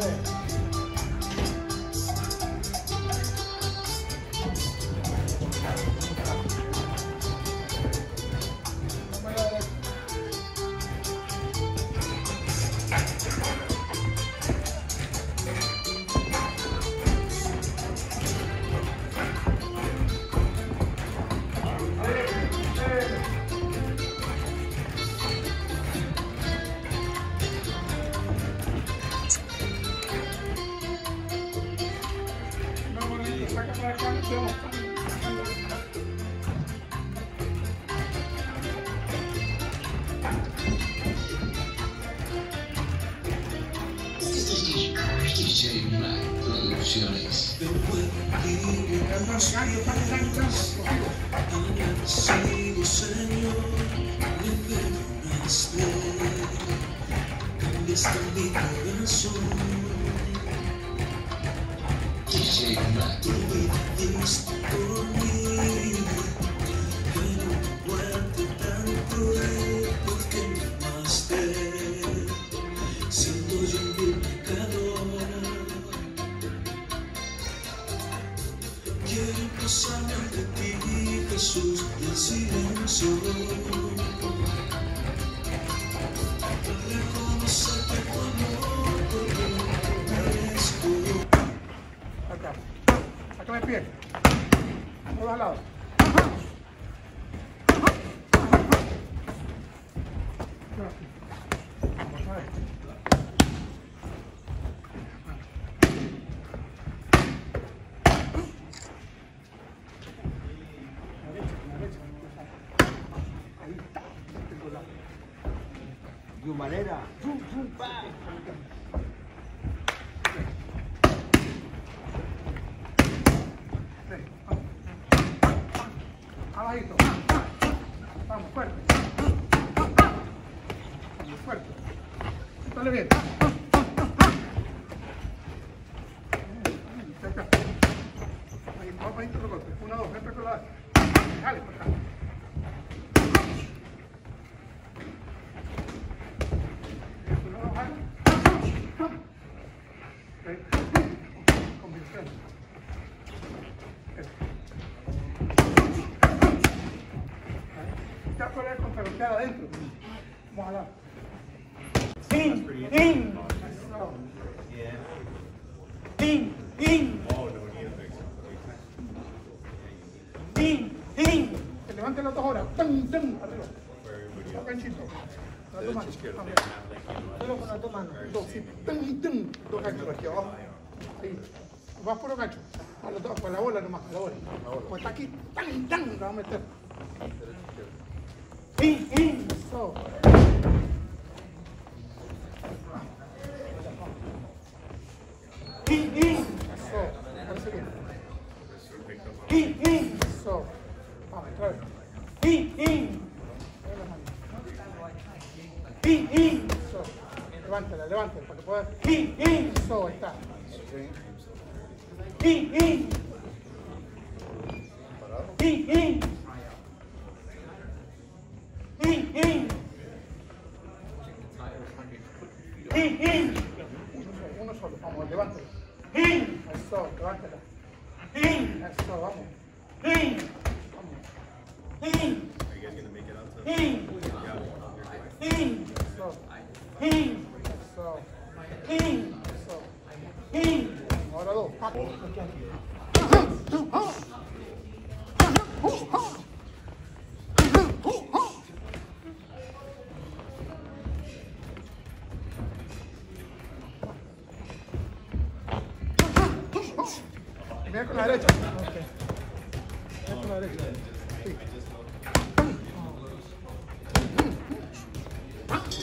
DJ Black Producciones. Señor, me perdonaste, cambiaste mi corazón. DJ Black. Tu vida diste por mí, pero tu muerte tan cruel, porque me amaste, siendo yo un vil pecador. Quiero posarme ante ti, Jesús, del silencio, reconocerte tu amor, porque no merezco. Acá, sácame el pie, todos al lado. Vamos a ver. Ahí está, de manera. Abajito. Vamos, fuerte. Vamos, fuerte. Dale bien. Acá. Ahí, vamos para adentro, golpe. 1, 2, entra con la. Dale, por acá. Convicción. Ya puedes contragolpear adentro. Vamos a dar. ¡In! ¡In! ¡In! ¡In! ¡In! ¡In! Que levante las dos horas. ¡Tum! ¡Tum! Arriba. Un ganchito. Con la mano. Solo con las dos manos. Dos, sí. ¡Tum! ¡Tum! Dos ganchos aquí abajo. Ahí. Vas puro gancho. A los dos, con la bola nomás, a la bola. Como está aquí, ¡tan! ¡Tan! Lo vamos a meter. ¡In! ¡In! Eso. ¡In! ¡In! Eso. Parece bien. ¡In! ¡In! Eso. Vamos, otra vez. ¡In! ¡In! ¡In! ¡In! Eso. Levántala, levántala, para que puedas. ¡In! ¡In! Eso, ahí está. ¡In! ¡In! ¡In! ¡In! ¡In! ¡In! ¡In! ¡In! Uno solo, vamos, levántala. ¡In! Eso, levántala. ¡In! Eso, vamos. ¡In! Vamos. ¡In! ¡In! ¡In! Eso. ¡In! Eso. ¡In! Eso. ¡In! Ahora dos. Mira con la derecha. Mira con la derecha. Sí.